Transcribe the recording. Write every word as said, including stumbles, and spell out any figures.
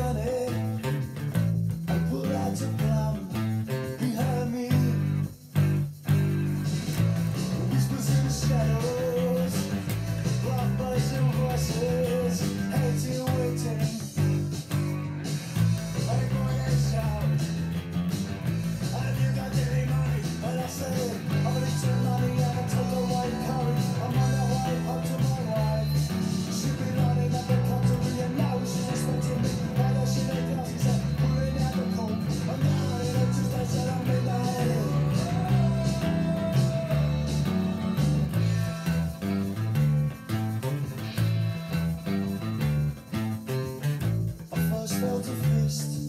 money. I pull out your plum behind me. Whispers in the shadows, black bodies and voices, hating, waiting. I'm going to shout. Have you got any money? And I say, I'm a little money and I took a white coat. I'm on the way up to my wife. She be running up the country and now she's expecting me. But I should have glasses and pulling out the coat. I'm not running up to that said I'm in the head. I first felt a fist